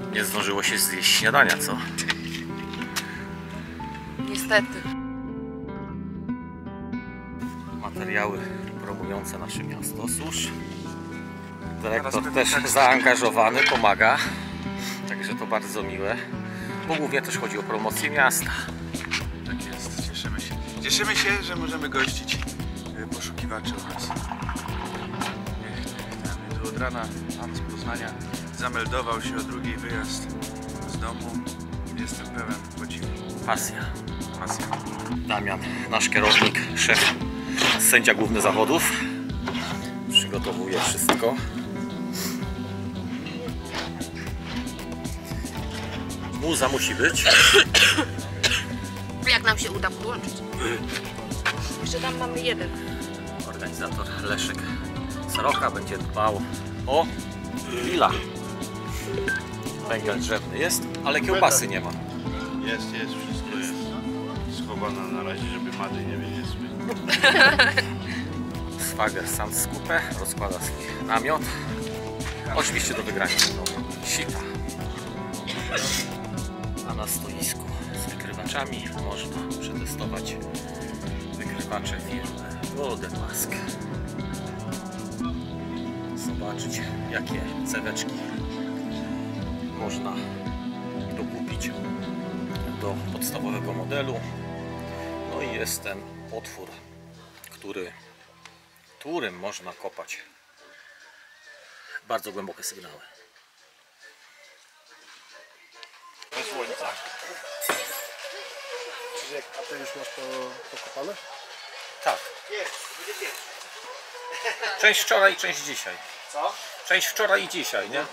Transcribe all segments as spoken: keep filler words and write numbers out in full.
Nie zdążyło się zjeść śniadania, co? Niestety. Materiały promujące nasze miasto. Cóż, dyrektor też zaangażowany, pomaga. Także to bardzo miłe. Bo głównie też chodzi o promocję miasta. Tak jest, cieszymy się. Cieszymy się, że możemy gościć poszukiwaczy u nas. Tu od rana pan z Poznania zameldował się o drugiej wyjazd z domu. Jestem pełen podziwu. Pasja. Pasja. Damian, nasz kierownik, szef, sędzia główny zawodów. Przygotowuje wszystko. Muza musi być. Jak nam się uda podłączyć? Jeszcze tam mamy jeden. Organizator Leszek Sroka będzie dbał o grilla. Węgiel drzewny jest, ale kiełbasy nie ma. Jest, jest, wszystko jest schowane na razie, żeby mady nie wyniosły. Swager sam skupę, rozkłada swój namiot. Oczywiście do wygrania no, sita. A na stoisku z wykrywaczami można przetestować wykrywacze firmy Golden Mask. Zobaczyć, jakie ceweczki można dokupić do podstawowego modelu. No i jest ten otwór, który, którym można kopać bardzo głębokie sygnały. Bez słońca. Czyli a ty już masz to pokopane? Tak. Część wczoraj, część dzisiaj. Co? Część wczoraj i dzisiaj, nie?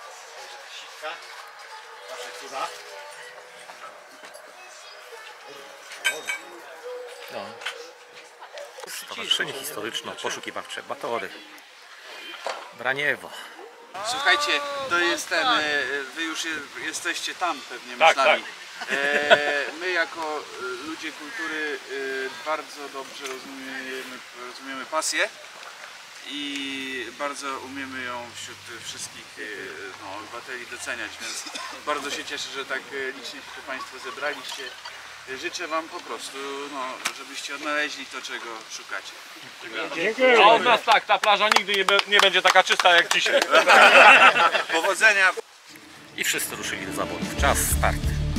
No. Stowarzyszenie Historyczno-Poszukiwawcze Batory. Braniewo. Słuchajcie, to jest ten, e, wy już je, jesteście tam pewnie Tak, z nami. E, my jako e, ludzie kultury e, bardzo dobrze rozumiemy, rozumiemy pasję i bardzo umiemy ją wśród wszystkich e, no, obywateli doceniać, więc bardzo się cieszę, że tak e, licznie się tu Państwo zebraliście. Życzę Wam po prostu, no, żebyście odnaleźli to, czego szukacie. A od nas tak, ta plaża nigdy nie, be, nie będzie taka czysta jak dzisiaj. Powodzenia! I wszyscy ruszyli do zawodów. Czas start.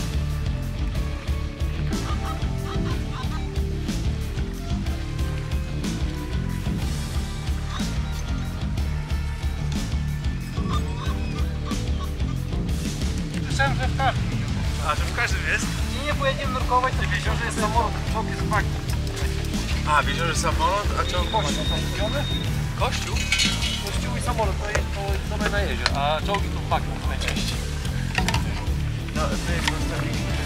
Słyszałem, że w każdym. A, że w każdym jest? Nie, nie pojedziemy nurkować, to w jeziorze jest samolot, czołg jest fakt. A, w jeziorze samolot, a co? Kościół tam kupiony? Kościół? Kościół i samolot, to jest to sobie na jezior, a czołgi to fakt najczęściej. No, my zostawiliśmy.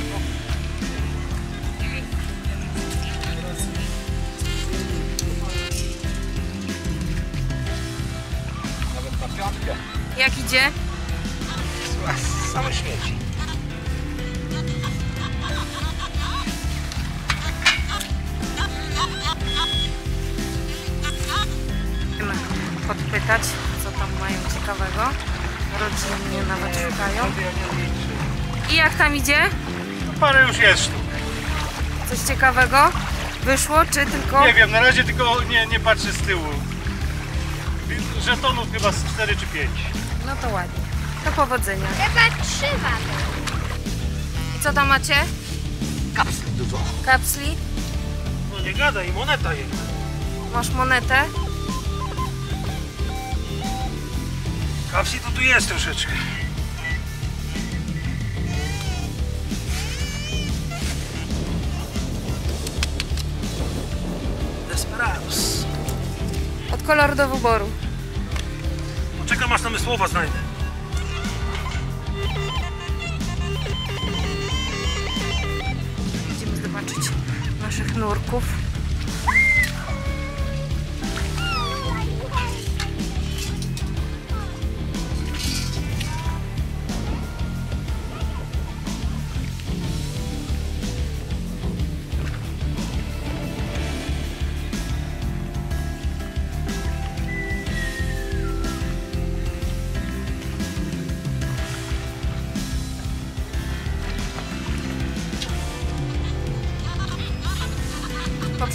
Nawet na piątkę. Jak idzie? Same śmieci. Podpytać, co tam mają ciekawego. Rodzinnie nawet szukają. I jak tam idzie? Parę już jest sztuk. Coś ciekawego? Wyszło, czy tylko... Nie wiem, na razie tylko nie, nie patrzę z tyłu. Żetonów chyba z cztery czy pięć. No to ładnie. Do powodzenia. Chyba trzyma. I co tam macie? Kapsli dużo. Kapsli? No nie gadaj, moneta jest. Masz monetę? Kapsli to tu jest troszeczkę. Desperados. Od koloru do wyboru. Poczekam aż tam słowa znajdę. Idziemy zobaczyć naszych nurków.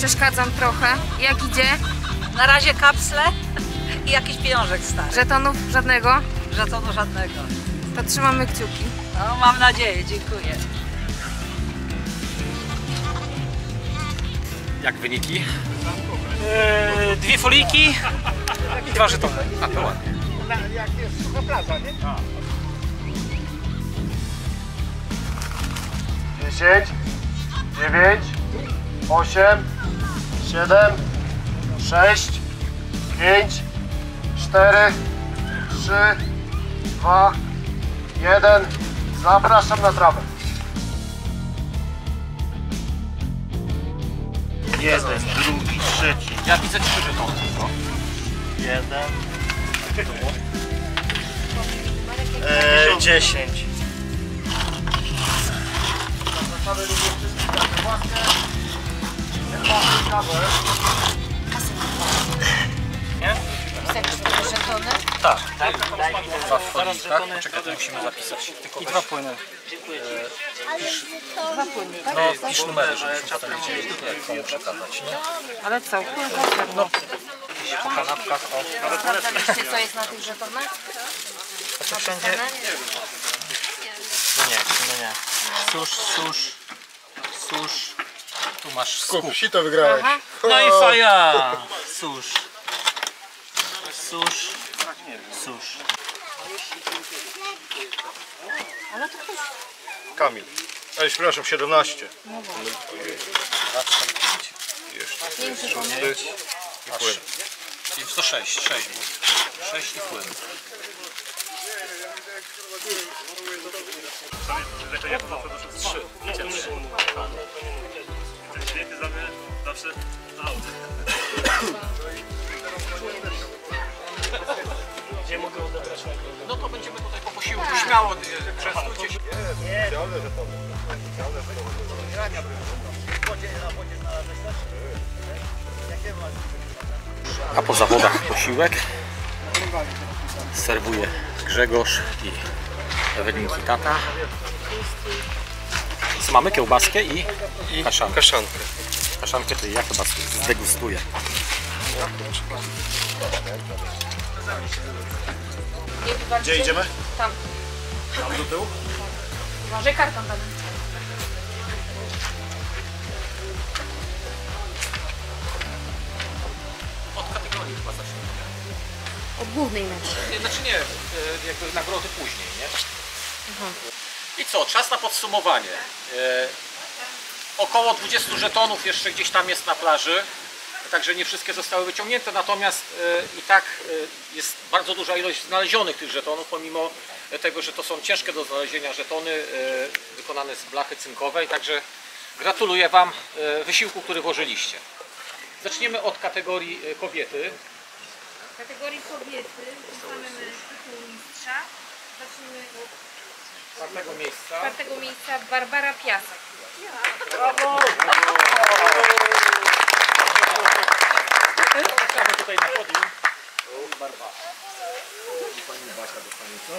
przeszkadzam trochę. Jak idzie? Na razie kapsle i jakiś pieniążek stary. Żetonów żadnego? Żetonu żadnego. To trzymamy kciuki. No, mam nadzieję, dziękuję. Jak wyniki? Eee, dwie foliki i dwa żetony. A to ładnie. dziesięć, dziewięć, osiem, siedem, sześć, pięć, cztery, trzy, dwa, jeden. Zapraszam na trawę. Jeden, drugi, trzeci. Ja widzę trzy żetony. No. Jeden. Eee, dziesięć. Zapraszamy również wszystkich na własne. Kawę. Tak. Dwa w folii, tak? Poczekaj, to musimy zapisać. Tylko I dwa płyny. Pisz, no, pisz numery, żebyśmy potem wiedzieli, jak komu przekazać, nie? Ale co? No, po kanapkach, o. Sprawdzaliście, co jest na tych żetonach? A to wszędzie... No nie, no nie. Susz, susz, susz. Tu masz skup. Sito wygrałeś. Aha. No i faja! Susz. Susz. Susz. Kamil. Ej, przepraszam, siedemnaście. Dwa, cztery, pięć. Jeszcze szósty i płyn. Czyli to sześć, sześć było. Sześć i płyn. Trzy. No to będziemy tutaj po posiłku. Śmiało, częstujcie się. A po zawodach posiłek serwuje Grzegorz i Ewelinki tata. Co mamy? Kiełbaskę i, i kaszankę. Kaszankę. Kaszankę to ja chyba zdegustuję. Gdzie idziemy? Tam. Tam do tyłu? Uważaj, karton tam. Od kategorii chyba zacznijmy. Od głównej mecz. Znaczy nie, jakby nagrody później, nie? I co, czas na podsumowanie. E, około dwudziestu żetonów jeszcze gdzieś tam jest na plaży, także nie wszystkie zostały wyciągnięte, natomiast e, i tak e, jest bardzo duża ilość znalezionych tych żetonów, pomimo tego, że to są ciężkie do znalezienia żetony e, wykonane z blachy cynkowej, także gratuluję Wam e, wysiłku, który włożyliście. Zaczniemy od kategorii e, kobiety. W kategorii kobiety ustalamy tytuł mistrza. Zacznijmy od Czwartego miejsca. czwartego miejsca Barbara Piasek. Zapraszamy tutaj na podium. Barbara. Pani Basia dostanie co?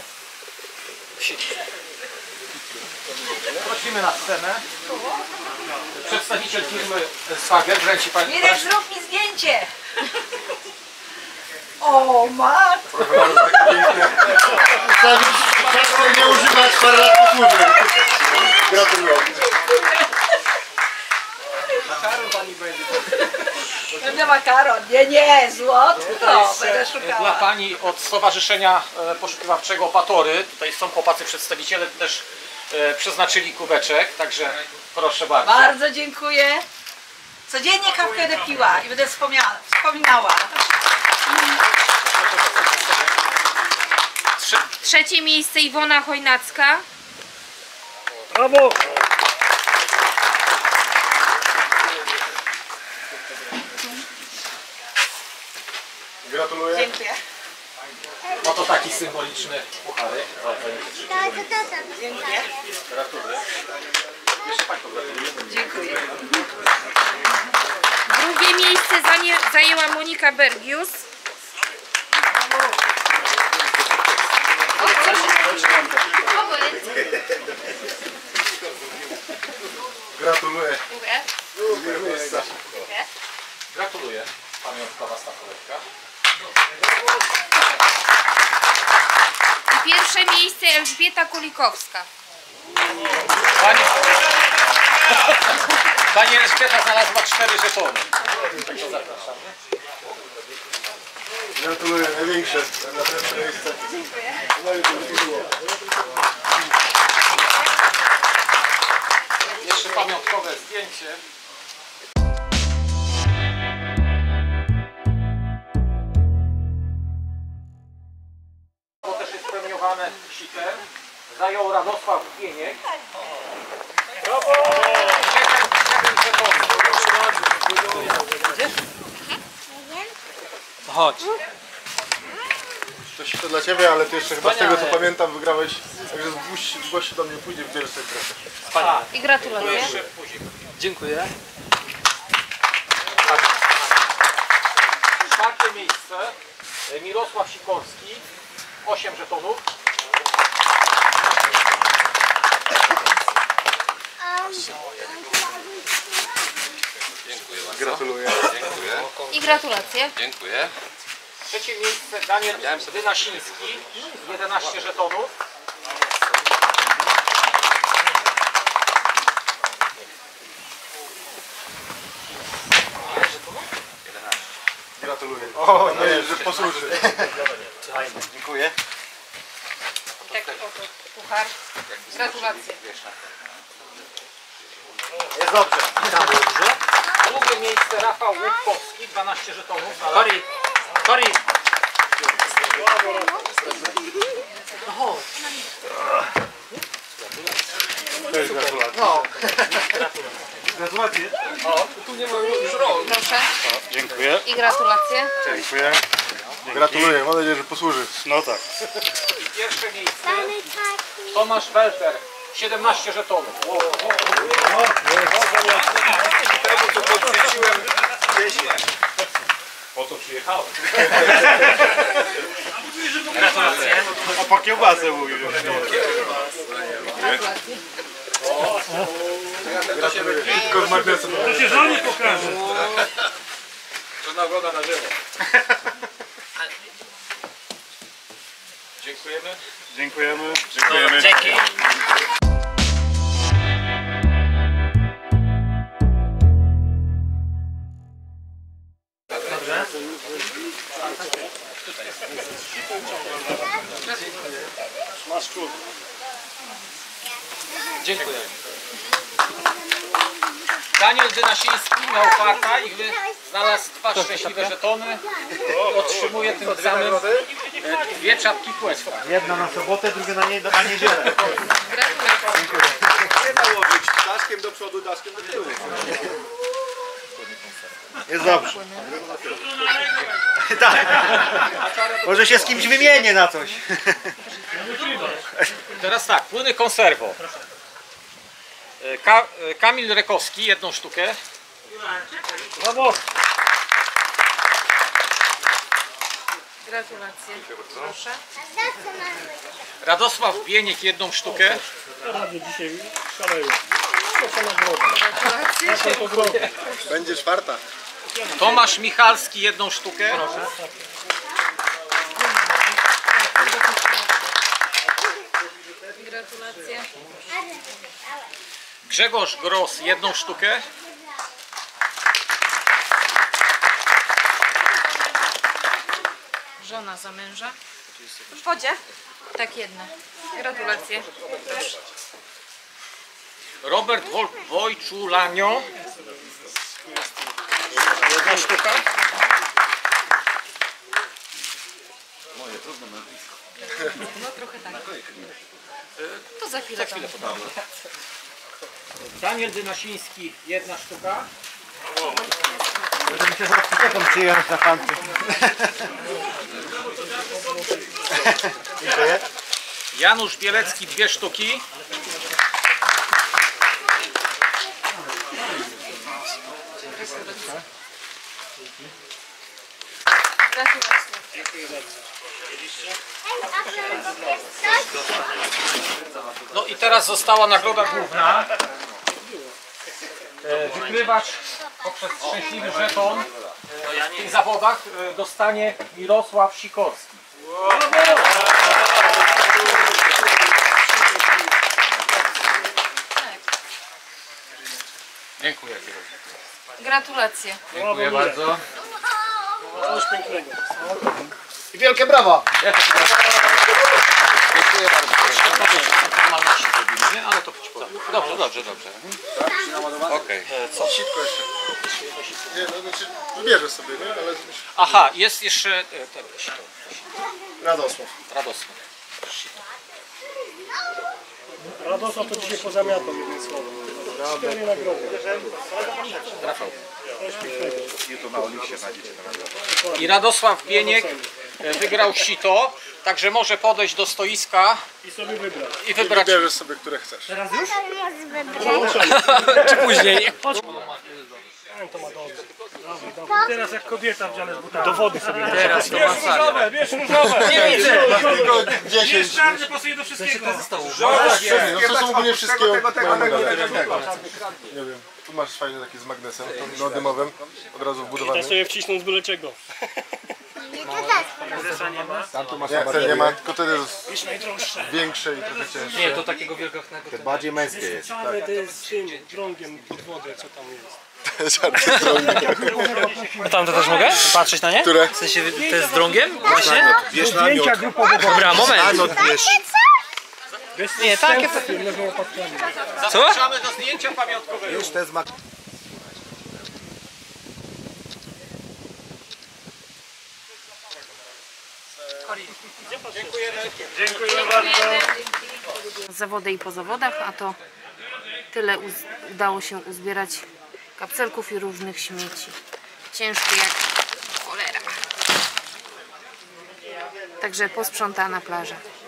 Prosimy na scenę. Przedstawiciel firmy Swager, wręczy Pani. Mirek, zrób mi zdjęcie! O, matko! Ciasto nie używać parę lat po służbie. Gratuluję. Makaron Pani będzie. Będę makaron. Nie, nie, złotko. Będę Dla szukała. Pani od Stowarzyszenia Poszukiwawczego Patory. Tutaj są chłopacy przedstawiciele, też e, przeznaczyli kubeczek, także proszę bardzo. Bardzo dziękuję. Codziennie kawkę będę piła i będę wspomniała, wspominała. Trzy, Trzecie miejsce Iwona Chojnacka. Brawo! Gratuluję. Dziękuję. no to taki symboliczny pucharek. Dziękuję. Gratuluję. Jeszcze Pani pogratuluję. Dziękuję. Drugie miejsce zanie- zajęła Monika Bergius. Gratuluję. Dziękuję. Drugie miejsce. Dziękuję. Gratuluję. Pamiątkowa statuetka. I pierwsze miejsce Elżbieta Kulikowska. Pani, Pani Elżbieta znalazła cztery żetony. Także zapraszamy. Gratuluję, największe. Na pierwsze miejsce. Dziękuję. Jeszcze pamiątkowe zdjęcie. To też jest premiowane sitem. Zajął Radosław Bieniek. Brawo! Chodź. To się dla ciebie, ale ty jeszcze chyba z tego co pamiętam wygrałeś. Także zgłoś, zgłoś się do mnie później w dzielce trochę. I gratuluję. Dziękuję. Czwarte miejsce Mirosław Sikorski. osiem żetonów. Gratuluję. I gratulacje. Dziękuję. Trzecie miejsce Daniel Dynasiński. jedenaście żetonów. Gratuluję. O, nie, że posłuży. Dziękuję. Tak, oto puchar. Gratulacje. Jest dobrze. Drugie miejsce Rafał Łupkowski. dwanaście żetonów. Kori! Kori! Cześć, gratulacje. No. Gratulacje. Proszę. Dziękuję. I gratulacje. Dziękuję. Gratuluję, mam nadzieję, że posłuży. No tak. I pierwsze miejsce Tomasz Welter. siedemnaście żetonów. Wow. Temu to podrzuciłem dziesięć. Po co przyjechałem? Gratulacje. A po kiełbasę mówił. Gratuluję. Tylko z magnesem. To się żonie pokaże. To nagroda na żywo. Dziękujemy. Dziękujemy. Dziękujemy. Dzięki. Masz klub. Dziękuję. Daniel Dynasiński miał farta i wy- znalazł dwa szczęśliwe żetony. Otrzymuje tym samym e, dwie czapki Questra. Jedna na sobotę, druga na, nie, na niedzielę. Nie dało być daszkiem do przodu, daszkiem do tyłu. Jest dobrze. Tak. Może się z kimś wymienię na coś. Teraz tak, płyny konserwo. E, Ka e, Kamil Rekowski, jedną sztukę. Brawo. Gratulacje. Proszę. Radosław Bieniek, jedną sztukę. Dzisiaj szaleją. Gratulacje. Będzie czwarta. Tomasz Michalski, jedną sztukę. Gratulacje. Grzegorz Gros, jedną sztukę. Żona za męża. W wodzie? Tak, jedna. Gratulacje. Proszę. Robert Wol Wojczulanio. Jedna sztuka. No trochę tak. To za chwilę. Za chwilę podamy. Daniel Dynasiński, jedna sztuka. Będę mi się zaraz taką przyjechać na fanty. Dziękuję. Janusz Bielecki, dwie sztuki. Gratulacje. No i teraz została nagroda główna. E, Wykrywacz poprzez szczęśliwy żeton W tych zawodach e, dostanie Mirosław Sikorski. Dziękuję. Gratulacje. Dziękuję bardzo. Coś pięknego. I wielkie brawa! Dziękuję bardzo. Formalności zrobimy, nie? Ale to dobrze, dobrze, dobrze. Okej. Co? Sitko jeszcze. Nie, no znaczy wybierzesz sobie, nie? Ale Aha, jest jeszcze e, ten sito. Radosław. Radosław. Radosław to dzisiaj pozamiatał jednym słowem. Cztery nagrody. Rafał. I Radosław Bieniek e, wygrał sito, także może podejść do stoiska I sobie wybrać. i wybrać. Wybierzesz sobie, które chcesz. Czy później? Chodź. To ma dobrze. Dobrze, dobrze. Teraz jak kobieta w dziale z butami. Do wody sobie. Teraz to masakra. Bierz różowe. Nie widzę. Tylko dziesięć. Czarny pasuje do wszystkiego. No to są ogólnie wszystkie mają medale. Nie wiem. Tu masz fajny taki z magnesem, no dymowym, od razu wbudowany. Ja sobie wcisnąć z byle czego. Tam tu masz nie, ten nie ma, tylko ten jest większy i trochę cięższy. Nie, to takiego wielgachnego. Ten bardziej męskie jest. Czarny to jest czym? Drągiem pod wodę, co tam jest. A tam to też mogę patrzeć na nie? Które? W sensie to jest drągiem? Właśnie? Wiesz namiot. Dobra, moment. Namiot wiesz. Nie, takie... Co? Zapraszamy do zdjęcia pamiątkowego. Już te zmak... Dziękuję bardzo. Zawody i po zawodach, a to tyle uz- udało się uzbierać kapselków i różnych śmieci. Ciężkie jak cholera. Także posprzątana plaża.